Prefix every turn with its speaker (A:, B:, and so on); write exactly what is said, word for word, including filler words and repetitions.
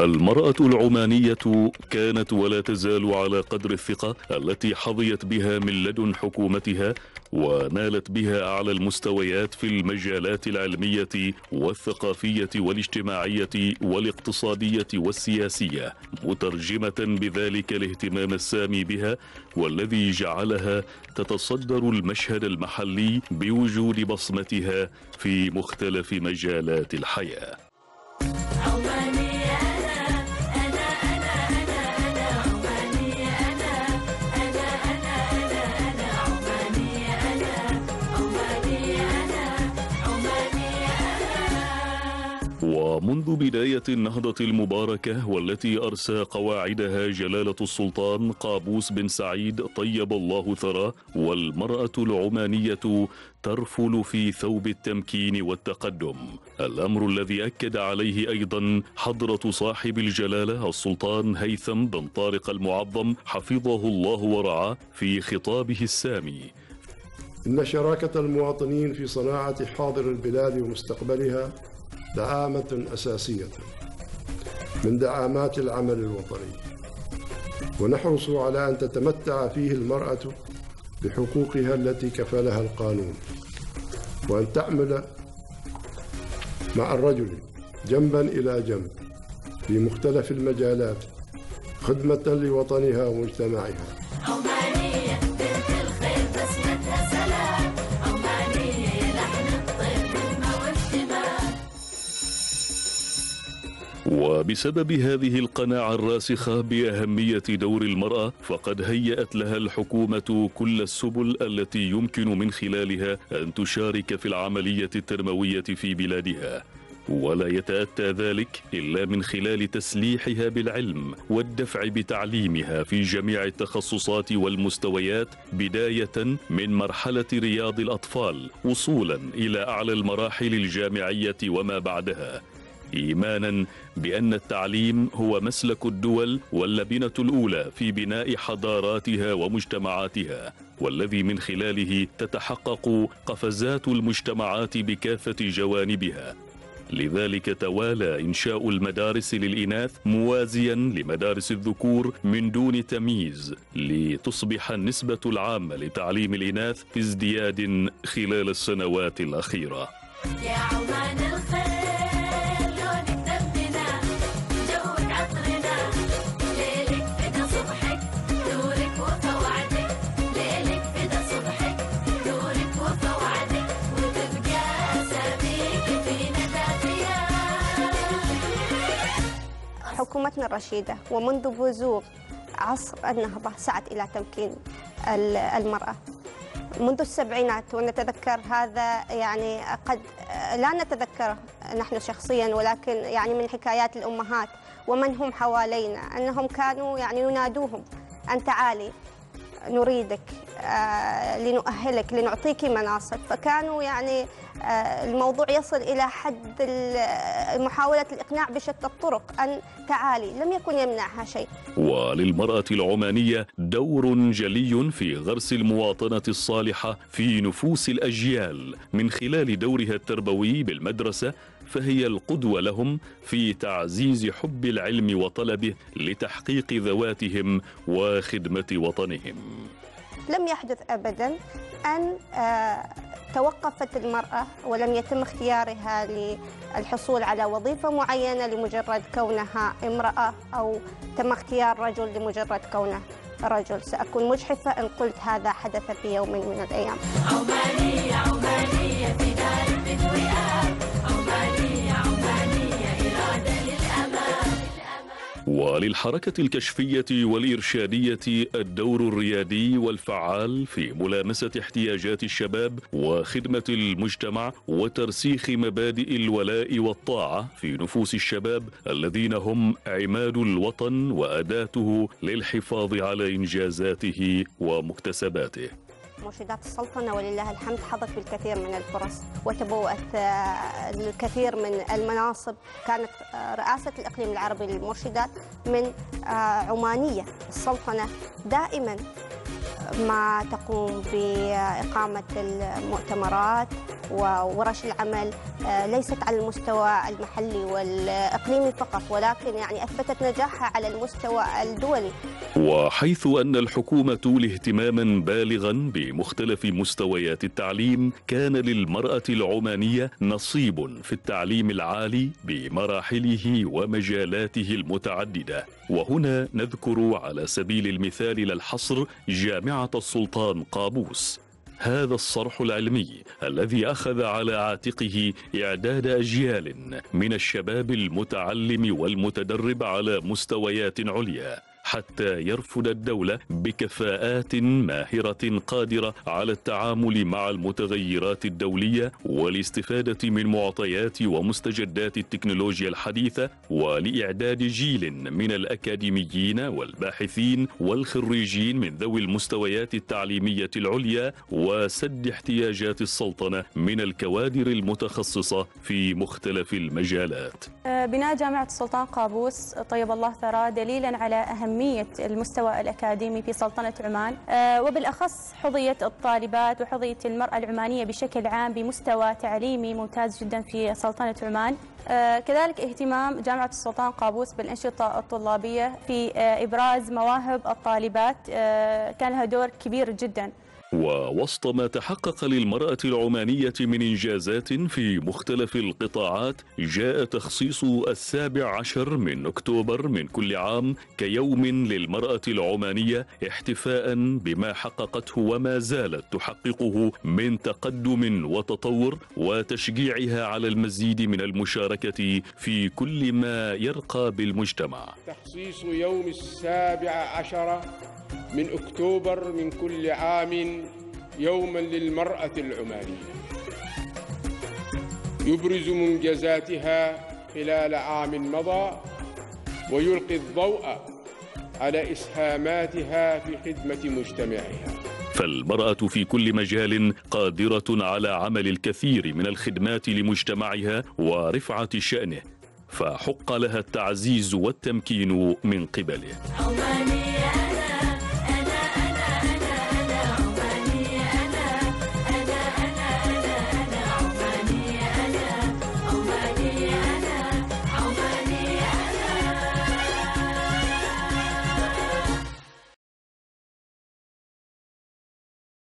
A: المرأة العمانية كانت ولا تزال على قدر الثقة التي حظيت بها من لدن حكومتها ونالت بها أعلى المستويات في المجالات العلمية والثقافية والاجتماعية والاقتصادية والسياسية، مترجمة بذلك الاهتمام السامي بها والذي جعلها تتصدر المشهد المحلي بوجود بصمتها في مختلف مجالات الحياة. ومنذ بداية النهضة المباركة والتي أرسى قواعدها جلالة السلطان قابوس بن سعيد طيب الله ثراه، والمرأة العمانية ترفل في ثوب التمكين والتقدم، الأمر الذي أكد عليه أيضا حضرة صاحب الجلالة السلطان هيثم بن طارق المعظم حفظه الله ورعاه في خطابه السامي:
B: إن شراكة المواطنين في صناعة حاضر البلاد ومستقبلها دعامة أساسية من دعامات العمل الوطني، ونحرص على أن تتمتع فيه المرأة بحقوقها التي كفلها القانون، وأن تعمل مع الرجل جنبا إلى جنب في مختلف المجالات خدمة لوطنها ومجتمعها.
A: وبسبب هذه القناعة الراسخة بأهمية دور المرأة، فقد هيأت لها الحكومة كل السبل التي يمكن من خلالها أن تشارك في العملية التنموية في بلادها، ولا يتأتى ذلك إلا من خلال تسليحها بالعلم والدفع بتعليمها في جميع التخصصات والمستويات، بداية من مرحلة رياض الأطفال وصولا إلى أعلى المراحل الجامعية وما بعدها، إيمانا بأن التعليم هو مسلك الدول واللبنة الأولى في بناء حضاراتها ومجتمعاتها، والذي من خلاله تتحقق قفزات المجتمعات بكافة جوانبها. لذلك توالى إنشاء المدارس للإناث موازيا لمدارس الذكور من دون تمييز، لتصبح النسبة العامة لتعليم الإناث في ازدياد خلال السنوات الأخيرة.
C: يا عمان الخير
D: حكومتنا الرشيدة ومنذ بزوغ عصر النهضة سعت إلى تمكين المرأة منذ السبعينات، ونتذكر هذا يعني قد لا نتذكره نحن شخصيا، ولكن يعني من حكايات الأمهات ومن هم حوالينا أنهم كانوا يعني ينادوهم أن تعالي نريدك، آه لنؤهلك، لنعطيك مناصب، فكانوا يعني آه الموضوع يصل إلى حد محاولة الإقناع بشتى الطرق أن تعالي، لم يكن يمنعها شيء.
A: وللمرأة العمانية دور جلي في غرس المواطنة الصالحة في نفوس الأجيال من خلال دورها التربوي بالمدرسة، فهي القدوة لهم في تعزيز حب العلم وطلبه لتحقيق ذواتهم وخدمة وطنهم.
D: لم يحدث أبدا أن توقفت المرأة ولم يتم اختيارها للحصول على وظيفة معينة لمجرد كونها امرأة، أو تم اختيار رجل لمجرد كونه رجل. سأكون مجحفة إن قلت هذا حدث في يوم من الأيام.
C: عمانية عمانية في دار الوئام، عمانية عمانية إرادة للأمان.
A: وللحركة الكشفية والإرشادية الدور الريادي والفعال في ملامسة احتياجات الشباب وخدمة المجتمع وترسيخ مبادئ الولاء والطاعة في نفوس الشباب الذين هم عماد الوطن وأداته للحفاظ على إنجازاته ومكتسباته.
D: مرشدات السلطنة ولله الحمد حظت بالكثير من الفرص وتبوأت الكثير من المناصب. كانت رئاسة الإقليم العربي للمرشدات من عمانية. السلطنة دائما ما تقوم بإقامة المؤتمرات وورش العمل ليست على المستوى المحلي والإقليمي فقط، ولكن يعني أثبتت نجاحها على المستوى الدولي.
A: وحيث أن الحكومة لها اهتماما بالغا بمختلف مستويات التعليم، كان للمرأة العمانية نصيب في التعليم العالي بمراحله ومجالاته المتعددة. وهنا نذكر على سبيل المثال لا الحصر جامعة السلطان قابوس، هذا الصرح العلمي الذي أخذ على عاتقه إعداد أجيال من الشباب المتعلم والمتدرب على مستويات عليا، حتى يرفد الدولة بكفاءات ماهرة قادرة على التعامل مع المتغيرات الدولية والاستفادة من معطيات ومستجدات التكنولوجيا الحديثة، ولإعداد جيل من الأكاديميين والباحثين والخريجين من ذوي المستويات التعليمية العليا، وسد احتياجات السلطنة من الكوادر المتخصصة في مختلف المجالات.
E: بناء جامعة السلطان قابوس طيب الله ثراه دليلا على أهمية المستوى الأكاديمي في سلطنة عمان، وبالأخص حظية الطالبات وحظية المرأة العمانية بشكل عام بمستوى تعليمي ممتاز جدا في سلطنة عمان. كذلك اهتمام جامعة السلطان قابوس بالأنشطة الطلابية في إبراز مواهب الطالبات كان لها دور كبير جدا.
A: ووسط ما تحقق للمرأة العمانية من إنجازات في مختلف القطاعات، جاء تخصيص السابع عشر من أكتوبر من كل عام كيوم للمرأة العمانية، احتفاء بما حققته وما زالت تحققه من تقدم وتطور، وتشجيعها على المزيد من المشاركة في كل ما يرقى بالمجتمع.
F: تخصيص يوم السابع عشر من أكتوبر من كل عام يوما للمرأة العمانية يبرز منجزاتها خلال عام مضى، ويلقي الضوء على إسهاماتها في خدمة مجتمعها.
A: فالمرأة في كل مجال قادرة على عمل الكثير من الخدمات لمجتمعها ورفعة شأنه، فحق لها التعزيز والتمكين من قبله.